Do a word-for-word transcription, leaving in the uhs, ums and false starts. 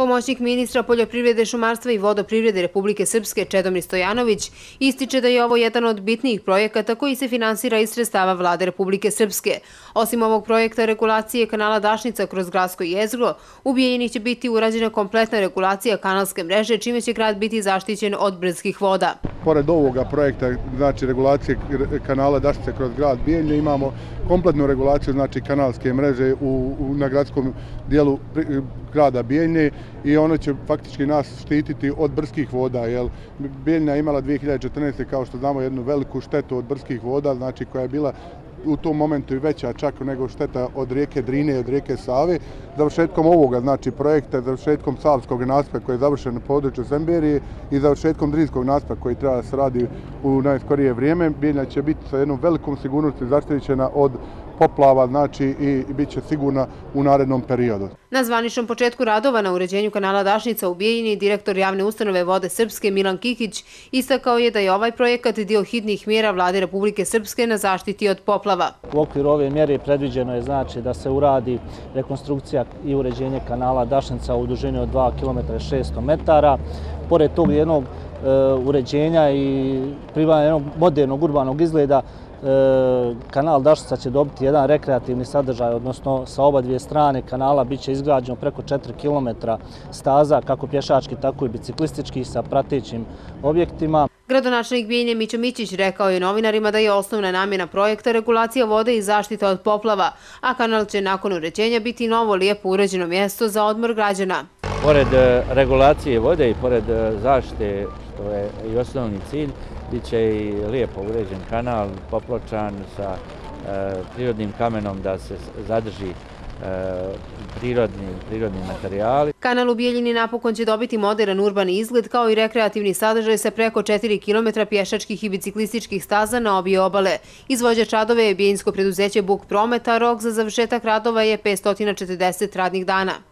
Pomoćnik ministra poljoprivrede, šumarstva i vodoprivrede Republike Srpske Čedomir Stojanović ističe da je ovo jedan od bitnijih projekata koji se finansira iz sredstava Vlade Republike Srpske. Osim ovog projekta regulacije kanala Dašnica kroz gradsko jezgro, u Bijeljini će biti urađena kompletna regulacija kanalske mreže, čime će grad biti zaštićen od brdskih voda. Pored ovoga projekta, znači regulacije kanala Dašnica kroz grad Bijeljine, imamo kompletnu regulaciju znači kanalske mreže u, u, na gradskom dijelu grada Bijeljine i ono će faktički nas štititi od brdskih voda. Jer Bijeljina je imala dvije hiljade četrnaeste. kao što znamo jednu veliku štetu od brdskih voda, znači koja je bila u tom momentu i veća čak nego šteta od rijeke Drine i od rijeke Save. Završetkom ovoga znači projekta, završetkom Savskog nasipa koji je završen na području Semberije i završetkom Drinskog nasipa koji treba da se radi u najskorije vrijeme, Bijeljina će biti sa jednom velikom sigurnosti zaštićena od poplava, znači i bit će sigurna u narednom periodu. Na zvaničnom početku radova na uređenju kanala Dašnica u Bijeljini, direktor javne ustanove Vode Srpske Milan Kikić istakao je da je ovaj projekat dio hitnih mjera Vlade Republike Srpske na zaštiti od poplava. U okviru ove mjere predviđeno je znači da se uradi rekonstrukcija i uređenje kanala Dašnica u dužini od dva kilometra i šesto metara. Pored tog jednog e, uređenja i pribavljanja jednog modernog urbanog izgleda, kanal Dašnica će dobiti jedan rekreativni sadržaj, odnosno sa oba dvije strane kanala bit će izgrađeno preko četiri kilometra staza, kako pješački, tako i biciklistički, sa pratećim objektima. Gradonačelnik Bijeljine Mićo Mićić rekao je novinarima da je osnovna namjena projekta regulacija vode i zaštita od poplava, a kanal će nakon uređenja biti novo lijepo uređeno mjesto za odmor građana. Pored regulacije vode i pored zaštite, što je i osnovni cilj, bit će i lijepo uređen kanal, popločan sa e, prirodnim kamenom da se zadrži e, prirodni, prirodni materijali. Kanal u Bijeljini napokon će dobiti modern urbani izgled kao i rekreativni sadržaj sa preko četiri kilometra pješačkih i biciklističkih staza na obje obale. Izvođač radova je bijeljinsko preduzeće Buk Promet, a rok za završetak radova je petsto četrdeset radnih dana.